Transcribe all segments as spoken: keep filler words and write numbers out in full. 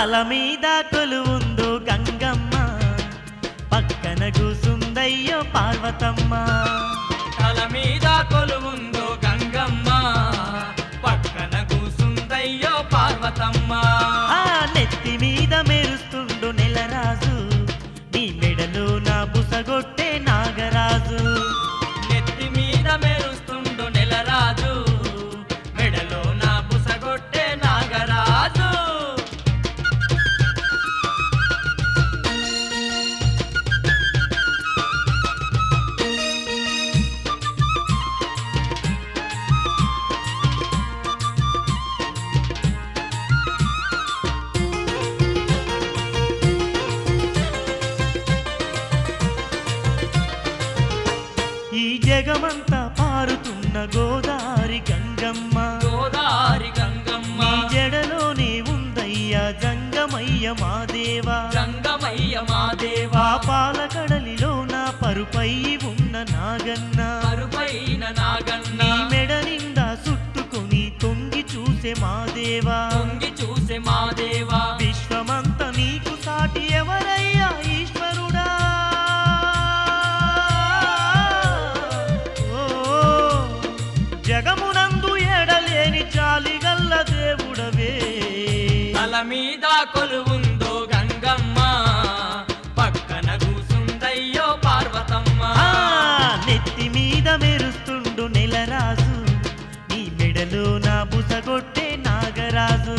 తల మీద కొలువుందో గంగమ్మ పక్కన కూసుందయ్యో పార్వతమ్మ తల మీద కొలువుందో గంగమ్మ పక్కన కూసుందయ్యో పార్వతమ్మ ఆ నెత్తి మీద మెరుస్తుండు నెలరాజు నీ మెడలో నా బుసగొట్టే నాగరాజు నెత్తి మీద మెరుస్తుండు నెలరాజు మెడలో నా బుసగొట్టే నాగరాజు ఈ జగమంతా పారుతున్న గోదారి గంగమ్మ గోదారి గంగమ్మ నీ జడలోనే ఉందయ్యా జంగమయ్య మాదేవా గంగమయ్య మాదేవా పాలకడలిలో నా పరుపై ఉన్న నాగన్న పరుపైన నాగన్న నీ మెడ నిండా చుట్టుకొని తొంగి చూసే మాదేవా తొంగి చూసే మాదేవా విశ్వమంతా నీకు సాటి ఎవరయ్యా ఈశ్వరుడా జగమునందు ఎడలేని చాలిగల్ల దేవుడవే తల మీద కొలువుందో గంగమ్మ పక్కన కూసుందయ్యో పార్వతమ్మ ఆ నెత్తి మీద మెరుస్తుండు నెలరాజు నీ మెడలో నా బుసగొట్టే నాగరాజు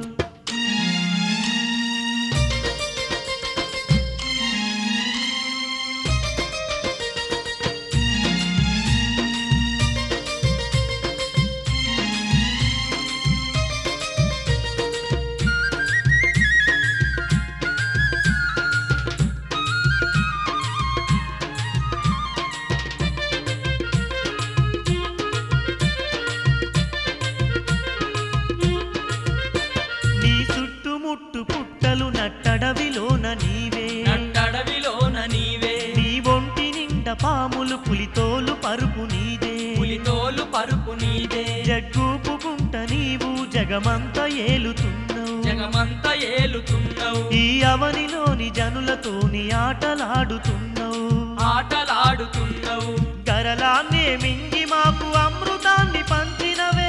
ముట్టు పుట్టలు నట్టడవిలోన నీవే నట్టడవిలోన నీవే నీ ఒంటి నిండా పాములు పులితోలు పరుపు నీదే పులితోలు పరుపు నీదే జగ్గూపుకుంట నీవు జగమంత ఏలుతున్నావు జగమంత ఏలుతున్నావు ఈ అవనిలోని జనులతోని ఆటలాడుతున్నావు ఆటలాడుతున్నావు గరలాన్నే మింగి మాకు అమృతాన్ని పంచినవే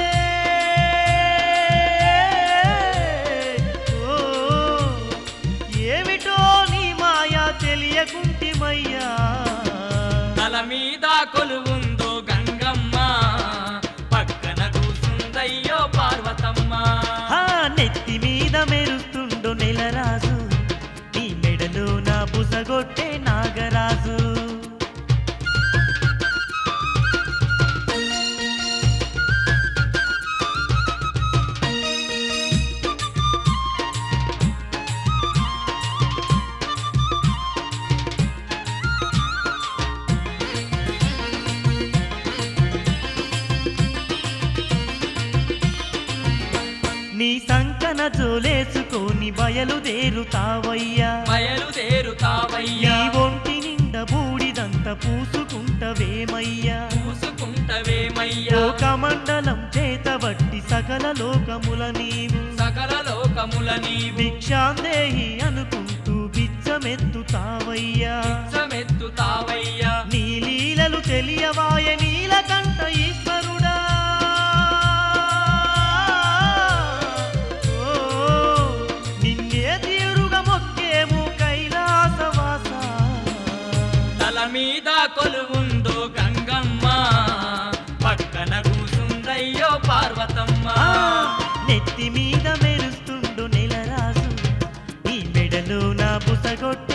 తెలియకుంటిమయ్యా తల మీద కొలువుందో గంగమ్మ పక్కన కూసుందయ్యో పార్వతమ్మ ఆ నెత్తి మీద మెరుస్తుండు నెలరాజు నీ మెడలో నా బుసగొట్టే నాగరాజు నీ సంకన జోలేసుకొని బయలుదేరుతావయ్యా బయలుదేరుతావయ్యా నీ ఒంటి నిండా బూడిదంత పూసుకుంటవేమయ్యా పూసుకుంటవేమయ్యా లోకమండలం చేతబట్టి సకల లోకముల నీవు సకల లోకముల నీవు భిక్షాందేహి అనుకుంటూ బిచ్చమెత్తుతావయ్యా బిచ్చమెత్తుతావయ్యా నీ లీలలు తెలియవాయ నీలకంఠ ఈశ్వరుడా మీద కొలువుందో గంగమ్మ పక్కన కూసుందయ్యో పార్వతమ్మ నెత్తి మీద మెరుస్తుండు నెలరాజు నీ మెడలో నా బుసగొట్టే